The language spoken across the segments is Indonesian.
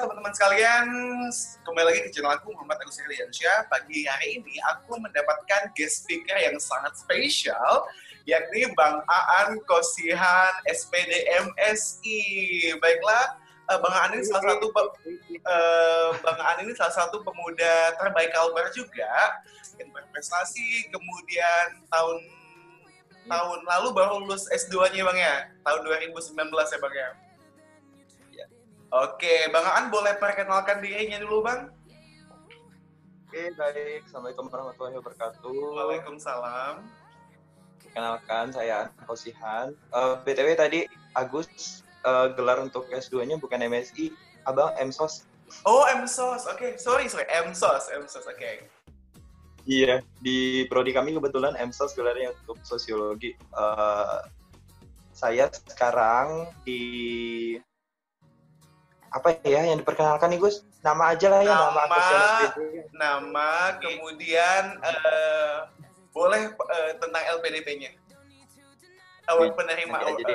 teman-teman sekalian, kembali lagi ke channel aku Muhammad Agus Herliansyah. Pagi hari ini aku mendapatkan guest speaker yang sangat spesial, yakni Bang Aan Kosihan SPD MSI. Baiklah, Bang Aan ini salah satu pemuda terbaik Kalbar juga yang berprestasi. Kemudian tahun lalu baru lulus S2-nya Bang ya, tahun 2019 ya Bang ya. Oke, Bang Aan boleh perkenalkan dirinya dulu, Bang? Oke, baik. Assalamualaikum warahmatullahi wabarakatuh. Waalaikumsalam. Perkenalkan, saya Aan Kosihan. BTW tadi Agus gelar untuk S2-nya bukan MSI, Abang MSOS. Oh, MSOS. Oke, sorry. MSOS, oke. Iya, di prodi kami kebetulan MSOS gelarnya untuk sosiologi. Saya sekarang di apa ya yang diperkenalkan nih Gus? Nama aja lah ya, nama kemudian boleh tentang LPDP-nya. Penerima jadi.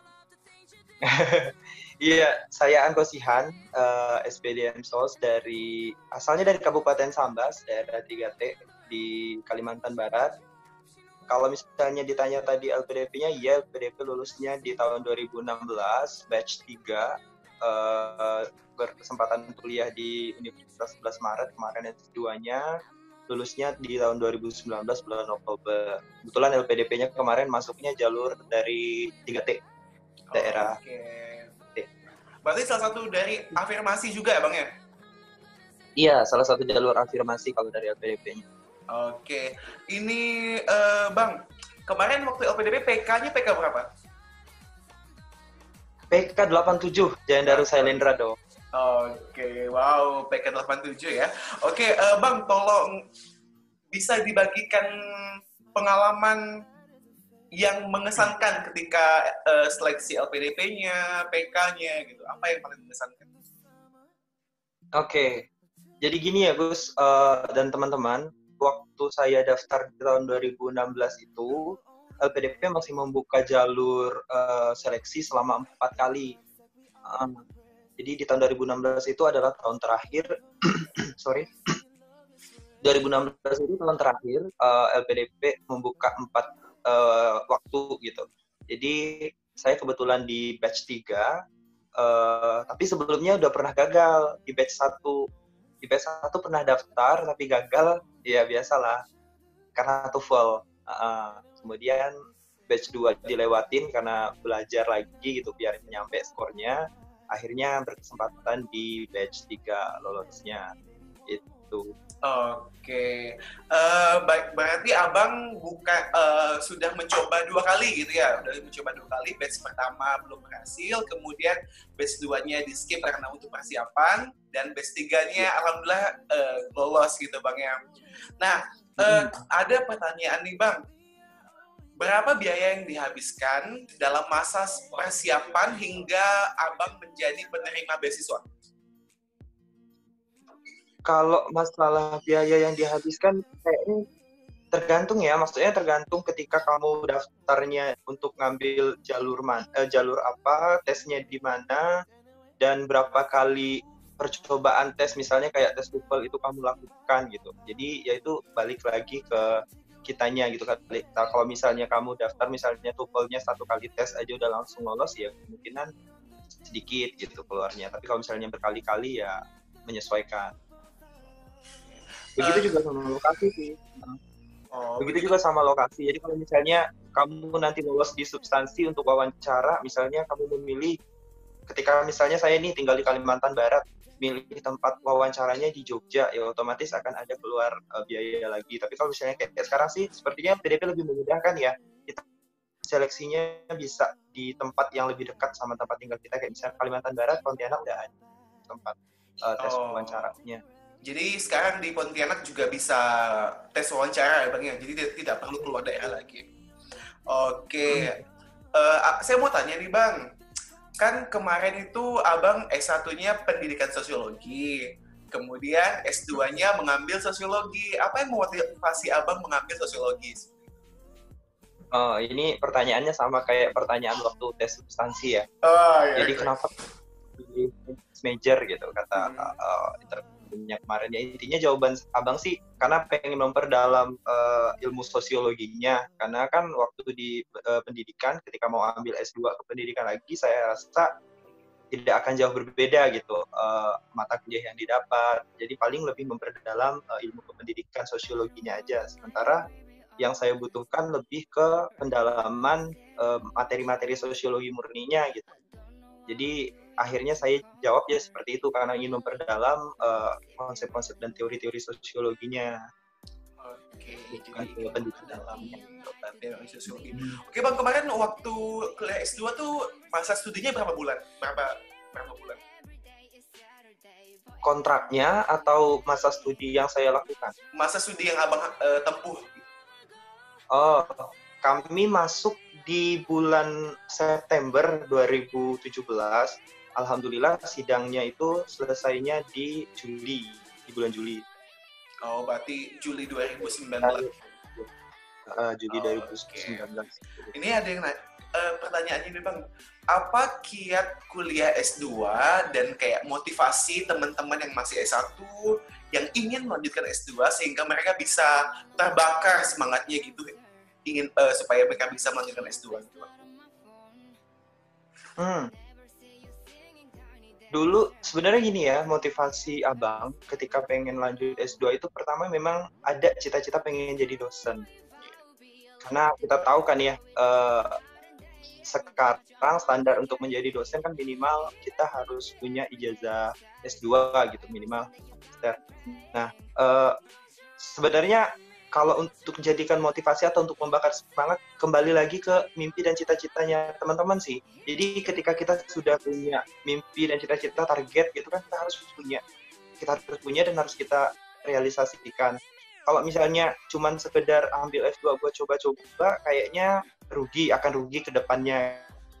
Iya, saya Aan Kosihan, SPD MSOS asalnya dari Kabupaten Sambas, daerah 3T di Kalimantan Barat. Kalau misalnya ditanya tadi LPDP-nya, iya LPDP lulusnya di tahun 2016, batch 3. Berkesempatan kuliah di Universitas 11 Maret kemarin S2-nya, lulusnya di tahun 2019 bulan Oktober. Kebetulan LPDP-nya kemarin masuknya jalur dari 3T daerah. Oke. Berarti salah satu dari afirmasi juga ya Bang ya? Iya, salah satu jalur afirmasi kalau dari LPDP-nya. Oke. Ini Bang, kemarin waktu LPDP PK-nya PK berapa? PK 87, Jalan Daru Sailendra dong. Oke, wow, PK 87 ya. Oke, Bang, tolong bisa dibagikan pengalaman yang mengesankan ketika seleksi LPDP-nya, PK-nya gitu. Apa yang paling mengesankan? Oke, jadi gini ya Gus dan teman-teman, waktu saya daftar di tahun 2016 itu, LPDP masih membuka jalur seleksi selama 4 kali. Jadi di tahun 2016 itu adalah tahun terakhir, 2016 itu tahun terakhir LPDP membuka 4 waktu gitu. Jadi saya kebetulan di batch 3, tapi sebelumnya udah pernah gagal di batch 1. Di batch 1 pernah daftar tapi gagal, ya biasalah, karena TOEFL. Kemudian batch 2 dilewatin karena belajar lagi gitu biar nyampe skornya. Akhirnya berkesempatan di batch 3 lolosnya. Itu. Oke. Berarti Abang sudah mencoba 2 kali gitu ya? Udah mencoba 2 kali, batch pertama belum berhasil, kemudian batch 2-nya di skip karena untuk persiapan, dan batch 3-nya alhamdulillah lolos gitu Bang ya. Nah, ada pertanyaan nih Bang. Berapa biaya yang dihabiskan dalam masa persiapan hingga Abang menjadi penerima beasiswa? Kalau masalah biaya yang dihabiskan kayaknya tergantung ya, maksudnya tergantung ketika kamu daftarnya untuk ngambil jalur apa, tesnya di mana, dan berapa kali percobaan tes, misalnya kayak tes TOEFL itu kamu lakukan gitu. Jadi ya itu balik lagi ke kitanya gitu kan. Kalau misalnya kamu daftar misalnya TOEFL-nya 1 kali tes aja udah langsung lolos, ya kemungkinan sedikit gitu keluarnya. Tapi kalau misalnya berkali-kali ya menyesuaikan. Begitu juga sama lokasi sih. Begitu juga sama lokasi. Jadi kalau misalnya kamu nanti lolos di substansi untuk wawancara, misalnya kamu memilih, ketika misalnya saya nih tinggal di Kalimantan Barat, milih tempat wawancaranya di Jogja, ya otomatis akan ada keluar biaya lagi. Tapi kalau misalnya kayak sekarang sih, sepertinya PDP lebih memudahkan ya. Kita seleksinya bisa di tempat yang lebih dekat sama tempat tinggal kita, kayak misalnya Kalimantan Barat, Pontianak udah ada tempat tes wawancaranya. Jadi sekarang di Pontianak juga bisa tes wawancara ya Bang ya, jadi tidak perlu keluar daerah lagi. Oke, saya mau tanya nih Bang, kan kemarin itu Abang S1-nya pendidikan sosiologi, kemudian S2-nya mengambil sosiologi. Apa yang memotivasi Abang mengambil sosiologi? Ini pertanyaannya sama kayak pertanyaan waktu tes substansi ya. Oh, iya, jadi okay. Kenapa next major gitu kata interviewnya kemarin. Ya intinya jawaban abang sih karena pengen memperdalam ilmu sosiologinya, karena kan waktu di pendidikan ketika mau ambil S2 ke pendidikan lagi saya rasa tidak akan jauh berbeda gitu mata kuliah yang didapat. Jadi paling lebih memperdalam ilmu kependidikan sosiologinya aja. Sementara yang saya butuhkan lebih ke pendalaman materi-materi sosiologi murninya gitu. Jadi akhirnya saya jawab ya seperti itu karena ingin memperdalam konsep-konsep dan teori-teori sosiologinya. Oke, Bukan jadi ke pendidikan dalamnya. teori sosiologi. Oke Bang, kemarin waktu kuliah S2 tuh masa studinya berapa bulan? Berapa bulan? Kontraknya atau masa studi yang saya lakukan? Masa studi yang Abang tempuh? Oh, kami masuk di bulan September 2017. Alhamdulillah sidangnya itu selesainya di bulan Juli. Oh, berarti Juli 2019. Juli 2019. Ini ada yang pertanyaan ini Bang, apa kiat kuliah S2 dan kayak motivasi teman-teman yang masih S1 yang ingin melanjutkan S2 sehingga mereka bisa terbakar semangatnya gitu, ingin supaya mereka bisa melanjutkan S2 gitu Bang? Dulu sebenarnya gini ya, motivasi abang ketika pengen lanjut S2 itu pertama memang ada cita-cita pengen jadi dosen. Karena kita tahu kan ya, sekarang standar untuk menjadi dosen kan minimal kita harus punya ijazah S2 gitu minimal. Nah, sebenarnya kalau untuk menjadikan motivasi atau untuk membakar semangat, kembali lagi ke mimpi dan cita-citanya teman-teman sih. Jadi ketika kita sudah punya mimpi dan cita-cita target gitu kan, kita harus punya dan harus kita realisasikan. Kalau misalnya cuman sekedar ambil S2 buat coba-coba, kayaknya akan rugi ke depannya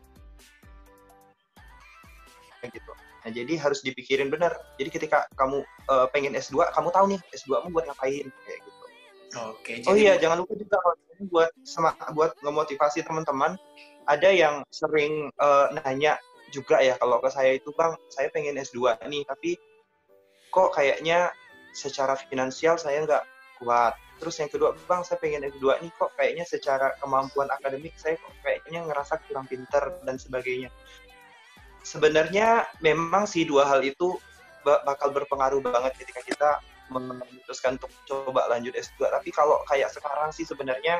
gitu. Nah, jadi harus dipikirin benar. Jadi ketika kamu pengen S2, kamu tahu nih S2-mu buat ngapain kayak gitu. Oke, oh iya, jangan lupa juga buat ngemotivasi teman-teman. Ada yang sering nanya juga ya kalau ke saya itu, Bang, saya pengen S2 nih, tapi kok kayaknya secara finansial saya nggak kuat. Terus yang kedua, Bang, saya pengen S2 nih, kok kayaknya secara kemampuan akademik saya kok kayaknya ngerasa kurang pinter dan sebagainya. Sebenarnya memang sih dua hal itu bakal berpengaruh banget ketika kita memutuskan untuk coba lanjut S2. Tapi kalau kayak sekarang sih sebenarnya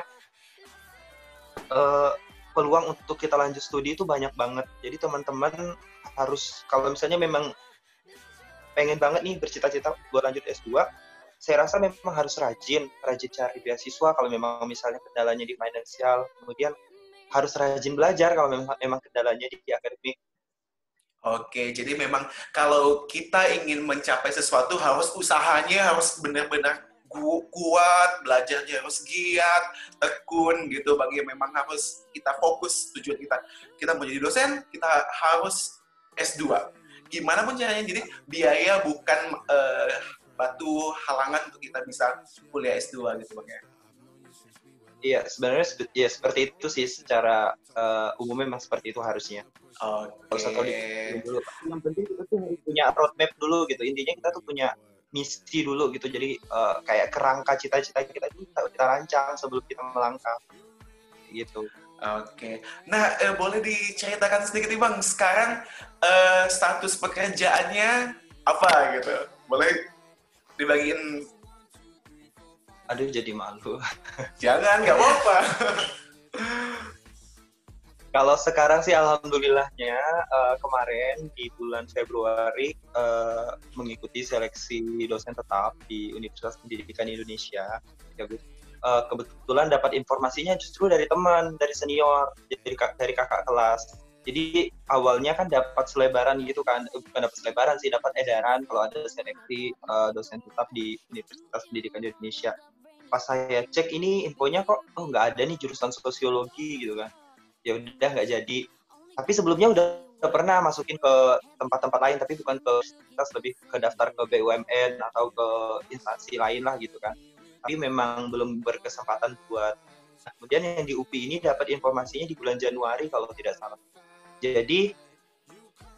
peluang untuk kita lanjut studi itu banyak banget. Jadi teman-teman harus, kalau misalnya memang pengen banget nih bercita-cita buat lanjut S2, saya rasa memang harus rajin cari beasiswa kalau memang misalnya kendalanya di finansial. Kemudian harus rajin belajar kalau memang kendalanya di akademik. Oke, jadi memang kalau kita ingin mencapai sesuatu usahanya harus benar-benar kuat, belajarnya harus giat, tekun gitu. Bagi memang harus kita fokus tujuan kita. Kita mau jadi dosen, kita harus S2. Gimana pun caranya, jadi biaya bukan batu halangan untuk kita bisa kuliah S2 gitu Bang ya. Iya, sebenarnya ya seperti itu sih secara umumnya memang seperti itu harusnya. Oke. Yang penting kita tuh harus punya roadmap dulu gitu. Intinya kita tuh punya misi dulu gitu. Jadi kayak kerangka cita-cita kita itu kita rancang sebelum kita melangkah gitu. Oke. Nah, boleh diceritakan sedikit nih Bang, sekarang status pekerjaannya apa gitu? Boleh dibagiin? Aduh, jadi malu. Jangan, nggak apa-apa. Kalau sekarang sih alhamdulillahnya kemarin di bulan Februari mengikuti seleksi dosen tetap di Universitas Pendidikan Indonesia. Kebetulan dapat informasinya justru dari teman, dari senior, dari kakak kelas. Jadi awalnya kan dapat selebaran gitu kan, bukan dapat selebaran sih, dapat edaran kalau ada seleksi dosen tetap di Universitas Pendidikan Indonesia. Pas saya cek ini infonya kok nggak ada nih jurusan sosiologi gitu kan. Ya udah nggak jadi. Tapi sebelumnya udah pernah masukin ke tempat-tempat lain, tapi bukan ke universitas, lebih ke daftar ke BUMN atau ke instansi lain lah gitu kan. Tapi memang belum berkesempatan buat. Nah, kemudian yang di UPI ini dapat informasinya di bulan Januari kalau tidak salah. Jadi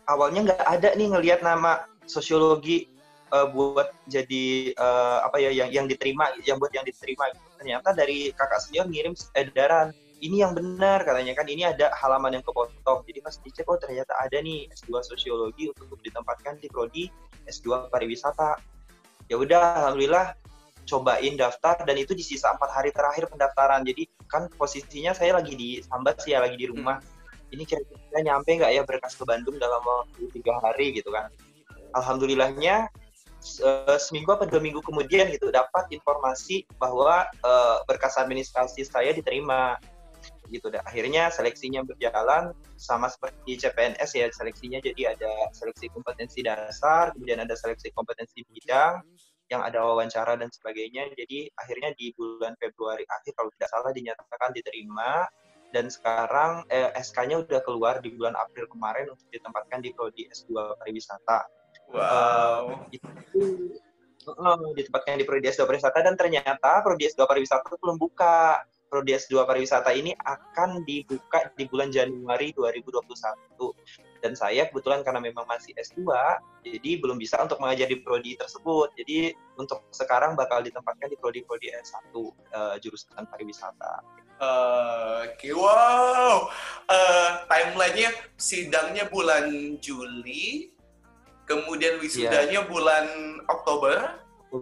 awalnya nggak ada nih ngelihat nama sosiologi buat jadi apa ya yang diterima, yang buat yang diterima. Ternyata dari kakak senior ngirim edaran, ini yang benar katanya kan, ini ada halaman yang kepotong. Jadi pas dicek, oh ternyata ada nih S2 sosiologi untuk ditempatkan di prodi S2 pariwisata. Ya udah, alhamdulillah cobain daftar, dan itu di sisa 4 hari terakhir pendaftaran. Jadi kan posisinya saya lagi di Sambas ya, lagi di rumah. Ini kira-kira nyampe nggak ya berkas ke Bandung dalam waktu 3 hari gitu kan. Alhamdulillahnya seminggu atau 2 minggu kemudian gitu dapat informasi bahwa berkas administrasi saya diterima gitu. Dan akhirnya seleksinya berjalan sama seperti CPNS ya, seleksinya jadi ada seleksi kompetensi dasar, kemudian ada seleksi kompetensi bidang, yang ada wawancara dan sebagainya. Jadi akhirnya di bulan Februari akhir kalau tidak salah dinyatakan diterima, dan sekarang SK-nya udah keluar di bulan April kemarin untuk ditempatkan di prodi S2 pariwisata. Wow. Itu ditempatkan di prodi S2 pariwisata, dan ternyata prodi S2 pariwisata itu belum buka. Prodi S2 pariwisata ini akan dibuka di bulan Januari 2021. Dan saya kebetulan karena memang masih S2, jadi belum bisa untuk mengajar di prodi tersebut. Jadi untuk sekarang bakal ditempatkan di prodi-prodi S1 jurusan pariwisata. Oke, wow. Timelinenya sidangnya bulan Juli, kemudian wisudanya bulan Oktober.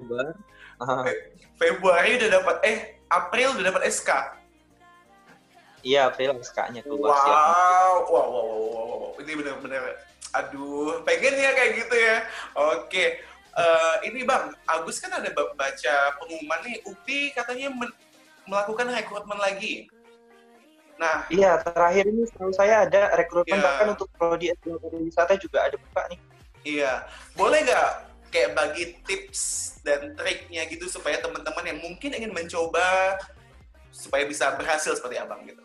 Februari udah dapat, April udah dapat SK. Iya, April SK-nya keluar. Wow. Ini benar-benar, aduh, pengen ya kayak gitu ya. Oke. Ini Bang, Agus kan ada baca pengumuman nih, UPI katanya melakukan rekrutmen lagi. Nah, iya, terakhir ini setahu saya ada rekrutmen, bahkan untuk prodi S2 pariwisata juga ada buka nih. Iya, boleh nggak kayak bagi tips dan triknya gitu supaya teman-teman yang mungkin ingin mencoba supaya bisa berhasil seperti Abang gitu?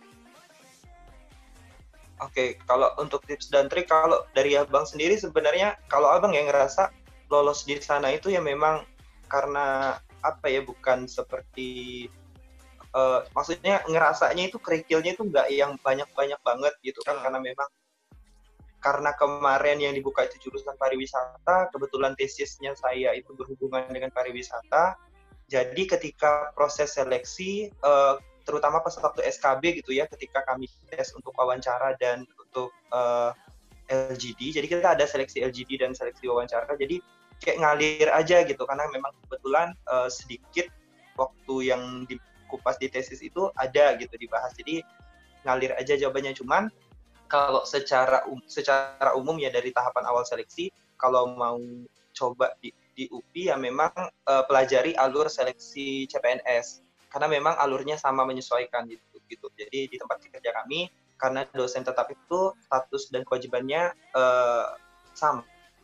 Oke, kalau untuk tips dan trik, kalau dari Abang sendiri sebenarnya, kalau Abang yang ngerasa lolos di sana itu ya memang karena apa ya, bukan seperti maksudnya ngerasanya itu kerikilnya itu nggak yang banyak-banyak banget gitu kan, karena memang karena kemarin yang dibuka itu jurusan pariwisata, kebetulan tesisnya saya itu berhubungan dengan pariwisata. Jadi ketika proses seleksi, terutama pas waktu SKB gitu ya, ketika kami tes untuk wawancara dan untuk LGD, jadi kita ada seleksi LGD dan seleksi wawancara, jadi kayak ngalir aja gitu, karena memang kebetulan sedikit waktu yang dikupas di tesis itu ada gitu dibahas, jadi ngalir aja jawabannya. Cuman kalau secara umum ya, dari tahapan awal seleksi, kalau mau coba di UPI ya memang pelajari alur seleksi CPNS, karena memang alurnya sama, menyesuaikan gitu. Jadi di tempat kerja kami, karena dosen tetap itu status dan kewajibannya sama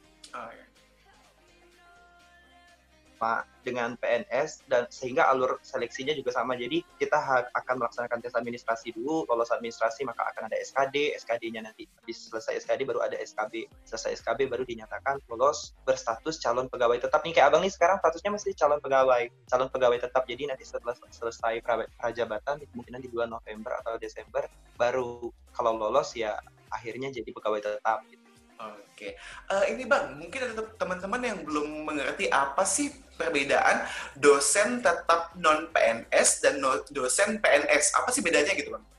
dengan PNS, dan sehingga alur seleksinya juga sama. Jadi kita akan melaksanakan tes administrasi dulu, lolos administrasi maka akan ada SKD, SKD-nya nanti habis selesai SKD baru ada SKB, selesai SKB baru dinyatakan lolos berstatus calon pegawai tetap. Nih kayak Abang nih sekarang statusnya masih calon pegawai tetap. Jadi nanti setelah selesai prajabatan kemungkinan di bulan November atau Desember baru kalau lolos ya akhirnya jadi pegawai tetap gitu. Oke, ini Bang, mungkin ada teman-teman yang belum mengerti apa sih perbedaan dosen tetap non-PNS dan dosen PNS. Apa sih bedanya gitu Bang?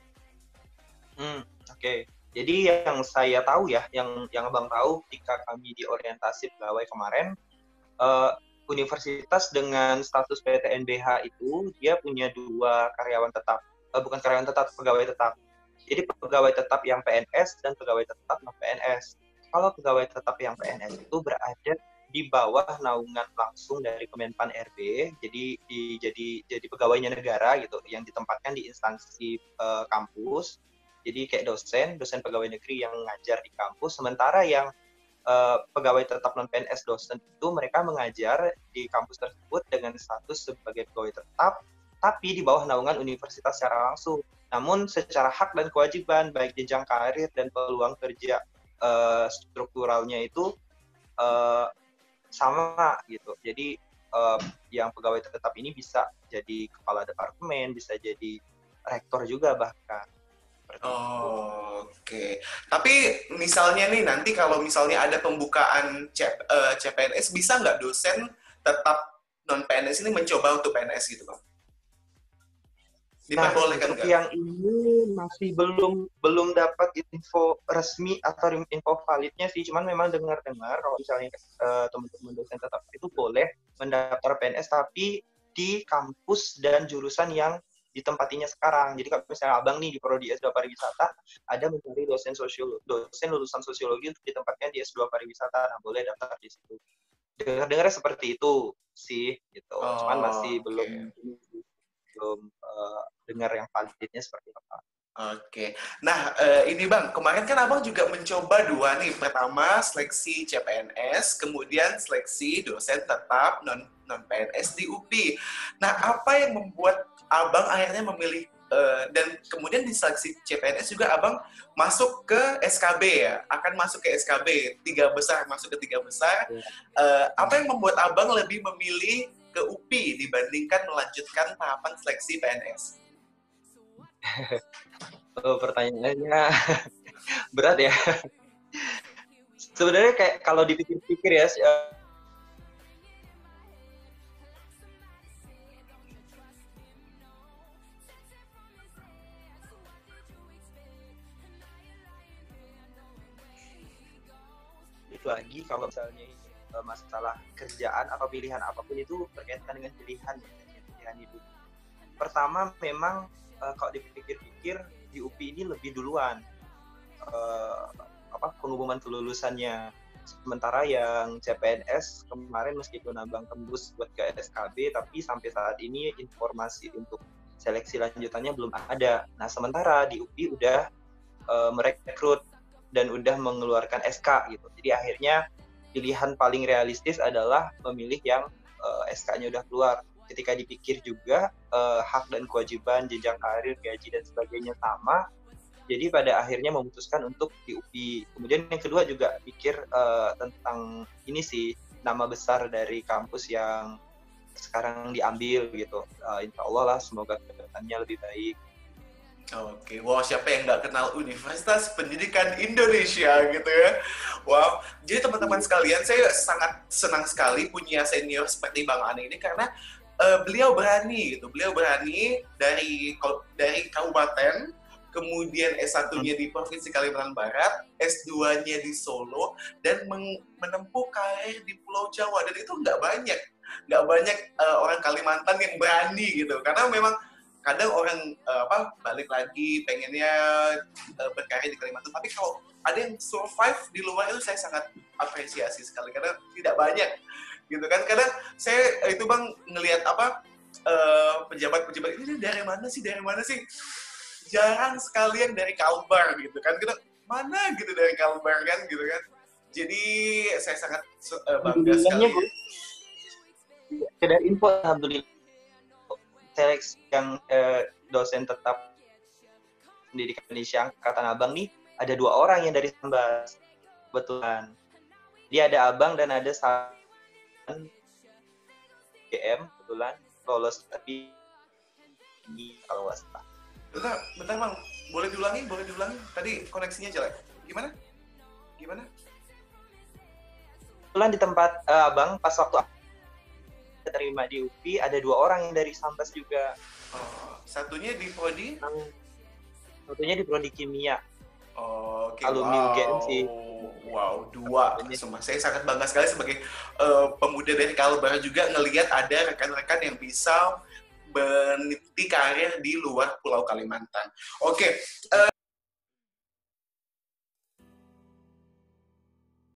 Oke. Jadi yang saya tahu ya, yang Abang tahu ketika kami di orientasi pegawai kemarin, universitas dengan status PTNBH itu dia punya 2 karyawan tetap, bukan karyawan tetap, pegawai tetap. Jadi pegawai tetap yang PNS dan pegawai tetap non PNS. Kalau pegawai tetap yang PNS itu berada di bawah naungan langsung dari Kemenpan RB, jadi pegawainya negara gitu, yang ditempatkan di instansi kampus. Jadi kayak dosen pegawai negeri yang ngajar di kampus, sementara yang pegawai tetap non PNS dosen itu mereka mengajar di kampus tersebut dengan status sebagai pegawai tetap, tapi di bawah naungan universitas secara langsung. Namun secara hak dan kewajiban, baik jenjang karir dan peluang kerja strukturalnya itu sama gitu. Jadi yang pegawai tetap ini bisa jadi kepala departemen, bisa jadi rektor juga bahkan. seperti itu. Oke. Tapi misalnya nih nanti kalau misalnya ada pembukaan CPNS, bisa nggak dosen tetap non PNS ini mencoba untuk PNS gitu, Bang? Nah, Diperbolehkan untuk nggak? yang ini masih belum dapat info resmi atau info validnya sih. Cuman memang dengar-dengar kalau misalnya teman-teman dosen tetap itu boleh mendaftar PNS tapi di kampus dan jurusan yang ditempatinya sekarang. Jadi kalau misalnya abang nih di prodi S2 pariwisata ada mencari dosen lulusan sosiologi untuk ditempatkan di S2 pariwisata, nah boleh daftar di situ. Dengar-dengar seperti itu sih gitu. Cuman masih Oke. belum dengar yang validnya seperti apa. Oke. Nah, ini Bang, kemarin kan Abang juga mencoba dua nih. Pertama, seleksi CPNS, kemudian seleksi dosen tetap non PNS di UPI. Nah, apa yang membuat Abang akhirnya memilih dan kemudian di seleksi CPNS juga Abang masuk ke SKB ya? Akan masuk ke SKB, masuk ke tiga besar. Apa yang membuat Abang lebih memilih ke UPI dibandingkan melanjutkan tahapan seleksi PNS? Pertanyaannya berat ya. Sebenarnya kayak kalau dipikir-pikir ya, itu lagi kalau misalnya masalah kerjaan atau pilihan apapun itu berkaitan dengan pilihan ya, pilihan hidup. Pertama memang kalau dipikir-pikir di UPI ini lebih duluan pengumuman kelulusannya. Sementara yang CPNS kemarin meskipun abang tembus buat ke SKB, tapi sampai saat ini informasi untuk seleksi lanjutannya belum ada. Nah sementara di UPI udah merekrut dan udah mengeluarkan SK gitu. Jadi akhirnya pilihan paling realistis adalah memilih yang SK-nya udah keluar. Ketika dipikir juga hak dan kewajiban, jenjang karir, gaji dan sebagainya sama. Jadi pada akhirnya memutuskan untuk di UPI. Kemudian yang kedua juga pikir tentang ini sih, nama besar dari kampus yang sekarang diambil gitu. Insya Allah lah semoga kedepannya lebih baik. Oke, wow, siapa yang nggak kenal Universitas Pendidikan Indonesia gitu ya. Wow, jadi teman-teman sekalian, saya sangat senang sekali punya senior seperti Bang Ani ini karena beliau berani gitu. Beliau berani dari kabupaten, kemudian S1-nya di Provinsi Kalimantan Barat, S2-nya di Solo, dan menempuh karir di Pulau Jawa. Dan itu nggak banyak orang Kalimantan yang berani gitu. Karena memang kadang orang balik lagi pengennya berkarya di Kalimantan, tapi kalau ada yang survive di luar itu saya sangat apresiasi sekali karena tidak banyak gitu kan. Kadang saya itu Bang ngelihat pejabat-pejabat ini dari mana sih, jarang sekali yang dari Kalbar gitu kan, kita mana gitu dari Kalbar kan gitu kan. Jadi saya sangat bangga sekali. Sekedar info, alhamdulillah seleksi yang dosen tetap pendidikan Indonesia angkatan abang nih ada 2 orang yang dari Sambas kebetulan. Dia ada abang dan ada GM kebetulan lolos tapi ini kalau nggak salah. Bentar Bang, boleh diulangi? Tadi koneksinya jelek. Gimana? Kebetulan di tempat abang pas waktu terima di UPI ada 2 orang yang dari Sambas juga. Satunya di prodi? Satunya di prodi kimia. Okay, alumni UGM sih. Wow, 2. Saya sangat bangga sekali sebagai pemuda dari Kalbar juga ngelihat ada rekan-rekan yang bisa meniti karir di luar Pulau Kalimantan. Oke.